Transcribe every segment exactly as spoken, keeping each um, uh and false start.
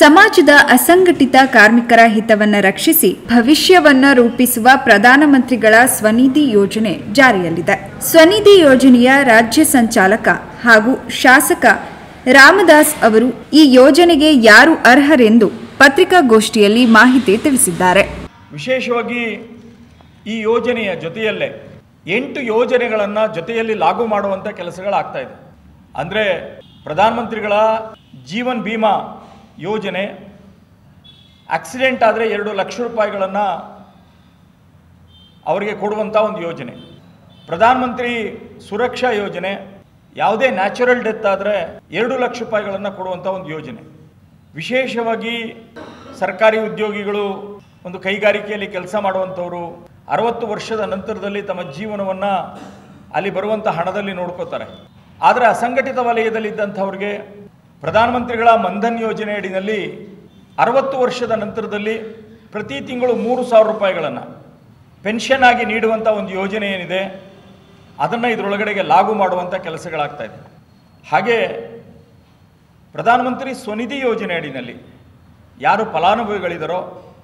ಸಮಾಜದ ಅಸಂಘಟಿತ ಕಾರ್ಮಿಕರ ಹಿತವನ್ನು ರಕ್ಷಿಸಿ ಭವಿಷ್ಯವನ್ನು ರೂಪಿಸುವ ಪ್ರಧಾನಮಂತ್ರಿಗಳ ಸ್ವನಿಧಿ ಯೋಜನೆ ಜಾರಿಯಲ್ಲಿದೆ. ಸ್ವನಿಧಿ ಯೋಜನೆಯ ರಾಜ್ಯ ಸಂಚಾಲಕ ಹಾಗೂ ಶಾಸಕ ರಾಮದಾಸ್ ಅವರು ಈ ಯೋಜನೆಗೆ ಯಾರು ಅರ್ಹರೆಂದು ಪತ್ರಿಕಾಗೋಷ್ಠಿಯಲ್ಲಿ ಮಾಹಿತಿ ತಿಳಿಸಿದ್ದಾರೆ. ವಿಶೇಷವಾಗಿ ಈ ಯೋಜನೆಯ ಜೊತೆಯಲ್ಲೇ ಎಂಟು ಯೋಜನೆಗಳನ್ನು ಜೊತೆಯಲ್ಲಿ ಲಾಗು ಮಾಡುವಂಥ ಕೆಲಸಗಳಾಗ್ತಾ ಇದೆ. ಅಂದರೆ ಪ್ರಧಾನಮಂತ್ರಿಗಳ ಜೀವನ್ ಬಿಮಾ ಯೋಜನೆ, ಆಕ್ಸಿಡೆಂಟ್ ಆದರೆ ಎರಡು ಲಕ್ಷ ರೂಪಾಯಿಗಳನ್ನು ಅವರಿಗೆ ಕೊಡುವಂಥ ಒಂದು ಯೋಜನೆ. ಪ್ರಧಾನಮಂತ್ರಿ ಸುರಕ್ಷಾ ಯೋಜನೆ, ಯಾವುದೇ ನ್ಯಾಚುರಲ್ ಡೆತ್ ಆದರೆ ಎರಡು ಲಕ್ಷ ರೂಪಾಯಿಗಳನ್ನು ಕೊಡುವಂಥ ಒಂದು ಯೋಜನೆ. ವಿಶೇಷವಾಗಿ ಸರ್ಕಾರಿ ಉದ್ಯೋಗಿಗಳು, ಒಂದು ಕೈಗಾರಿಕೆಯಲ್ಲಿ ಕೆಲಸ ಮಾಡುವಂಥವರು ಅರವತ್ತು ವರ್ಷದ ನಂತರದಲ್ಲಿ ತಮ್ಮ ಜೀವನವನ್ನು ಅಲ್ಲಿ ಬರುವಂಥ ಹಣದಲ್ಲಿ ನೋಡ್ಕೋತಾರೆ. ಆದರೆ ಅಸಂಘಟಿತ ವಲಯದಲ್ಲಿದ್ದಂಥವ್ರಿಗೆ ಪ್ರಧಾನಮಂತ್ರಿಗಳ ಮನ್ಧನ್ ಯೋಜನೆ ಅಡಿಯಲ್ಲಿ ಅರವತ್ತು ವರ್ಷದ ನಂತರದಲ್ಲಿ ಪ್ರತಿ ತಿಂಗಳು ಮೂರು ಸಾವಿರ ರೂಪಾಯಿಗಳನ್ನು ಪೆನ್ಷನ್ ಆಗಿ ನೀಡುವಂಥ ಒಂದು ಯೋಜನೆ ಏನಿದೆ, ಅದನ್ನು ಇದರೊಳಗಡೆಗೆ ಲಾಗು ಮಾಡುವಂಥ ಕೆಲಸಗಳಾಗ್ತಾ ಇದೆ. ಹಾಗೆ ಪ್ರಧಾನಮಂತ್ರಿ ಸ್ವನಿಧಿ ಯೋಜನೆ ಅಡಿಯಲ್ಲಿ ಯಾರು ಫಲಾನುಭವಿಗಳಿದ್ದಾರೋ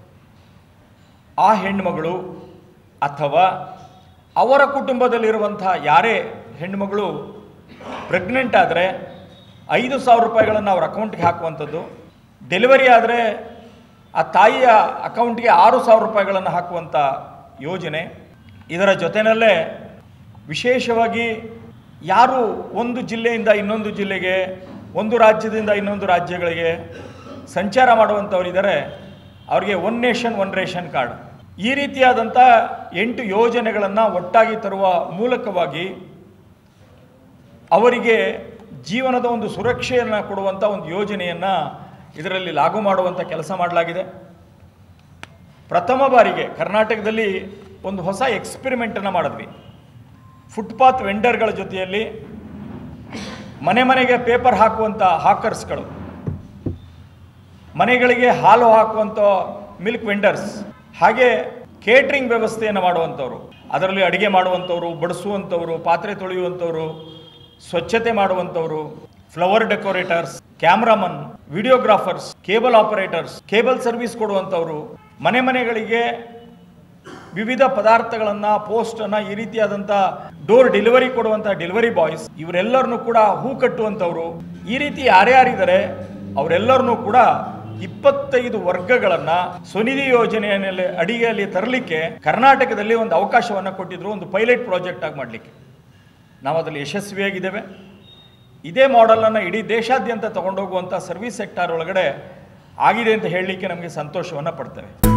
ಆ ಹೆಣ್ಣುಮಗಳು ಅಥವಾ ಅವರ ಕುಟುಂಬದಲ್ಲಿರುವಂಥ ಯಾರೇ ಹೆಣ್ಣುಮಗಳು ಪ್ರೆಗ್ನೆಂಟ್ ಆದರೆ ಐದು ಸಾವಿರ ರೂಪಾಯಿಗಳನ್ನು ಅವ್ರ ಅಕೌಂಟ್ಗೆ ಹಾಕುವಂಥದ್ದು, ಡೆಲಿವರಿ ಆದರೆ ಆ ತಾಯಿಯ ಅಕೌಂಟ್ಗೆ ಆರು ಸಾವಿರ ರೂಪಾಯಿಗಳನ್ನು ಹಾಕುವಂಥ ಯೋಜನೆ. ಇದರ ಜೊತೆಯಲ್ಲೇ ವಿಶೇಷವಾಗಿ ಯಾರು ಒಂದು ಜಿಲ್ಲೆಯಿಂದ ಇನ್ನೊಂದು ಜಿಲ್ಲೆಗೆ, ಒಂದು ರಾಜ್ಯದಿಂದ ಇನ್ನೊಂದು ರಾಜ್ಯಗಳಿಗೆ ಸಂಚಾರ ಮಾಡುವಂಥವರಿದ್ದಾರೆ, ಅವರಿಗೆ one nation one ration card, ಈ ರೀತಿಯಾದಂಥ ಎಂಟು ಯೋಜನೆಗಳನ್ನು ಒಟ್ಟಾಗಿ ತರುವ ಮೂಲಕವಾಗಿ ಅವರಿಗೆ ಜೀವನದ ಒಂದು ಸುರಕ್ಷೆಯನ್ನು ಕೊಡುವಂಥ ಒಂದು ಯೋಜನೆಯನ್ನು ಇದರಲ್ಲಿ ಲಾಗು ಮಾಡುವಂಥ ಕೆಲಸ ಮಾಡಲಾಗಿದೆ. ಪ್ರಥಮ ಬಾರಿಗೆ ಕರ್ನಾಟಕದಲ್ಲಿ ಒಂದು ಹೊಸ ಎಕ್ಸ್ಪೆರಿಮೆಂಟನ್ನು ಮಾಡಿದ್ವಿ. ಫುಟ್ಪಾತ್ ವೆಂಡರ್ಗಳ ಜೊತೆಯಲ್ಲಿ ಮನೆ ಮನೆಗೆ ಪೇಪರ್ ಹಾಕುವಂಥ ಹಾಕರ್ಸ್ಗಳು, ಮನೆಗಳಿಗೆ ಹಾಲು ಹಾಕುವಂಥ ಮಿಲ್ಕ್ ವೆಂಡರ್ಸ್, ಹಾಗೆ ಕೇಟ್ರಿಂಗ್ ವ್ಯವಸ್ಥೆಯನ್ನು ಮಾಡುವಂಥವ್ರು, ಅದರಲ್ಲಿ ಅಡುಗೆ ಮಾಡುವಂಥವ್ರು, ಬಡಿಸುವಂಥವ್ರು, ಪಾತ್ರೆ ತೊಳೆಯುವಂಥವ್ರು, ಸ್ವಚ್ಛತೆ ಮಾಡುವಂಥವ್ರು, flower decorators, cameraman, videographers, cable operators, cable service ಕೊಡುವಂಥವ್ರು, ಮನೆ ಮನೆಗಳಿಗೆ ವಿವಿಧ ಪದಾರ್ಥಗಳನ್ನು, ಪೋಸ್ಟನ್ನು, ಈ ರೀತಿಯಾದಂಥ ಡೋರ್ ಡೆಲಿವರಿ ಕೊಡುವಂಥ ಡೆಲಿವರಿ ಬಾಯ್ಸ್, ಇವರೆಲ್ಲರನ್ನೂ ಕೂಡ ಹೂ ಕಟ್ಟುವಂಥವ್ರು, ಈ ರೀತಿ ಯಾರ್ಯಾರಿದ್ದಾರೆ ಅವರೆಲ್ಲರನ್ನೂ ಕೂಡ ಇಪ್ಪತ್ತೈದು ವರ್ಗಗಳನ್ನು ಸ್ವನಿಧಿ ಯೋಜನೆಯಲ್ಲಿ ಅಡಿಯಲ್ಲಿ ತರಲಿಕ್ಕೆ ಕರ್ನಾಟಕದಲ್ಲಿ ಒಂದು ಅವಕಾಶವನ್ನು ಕೊಟ್ಟಿದ್ರು, ಒಂದು ಪೈಲಟ್ ಪ್ರಾಜೆಕ್ಟ್ ಆಗಿ ಮಾಡಲಿಕ್ಕೆ. ನಾವು ಅದರಲ್ಲಿ ಯಶಸ್ವಿಯಾಗಿದ್ದೇವೆ. ಇದೇ ಮಾಡೆಲನ್ನು ಇಡೀ ದೇಶಾದ್ಯಂತ ತಗೊಂಡೋಗುವಂಥ ಸರ್ವಿಸ್ ಸೆಕ್ಟಾರ್ ಒಳಗಡೆ ಆಗಿದೆ ಅಂತ ಹೇಳಲಿಕ್ಕೆ ನಮಗೆ ಸಂತೋಷವನ್ನು ಪಡ್ತೇವೆ.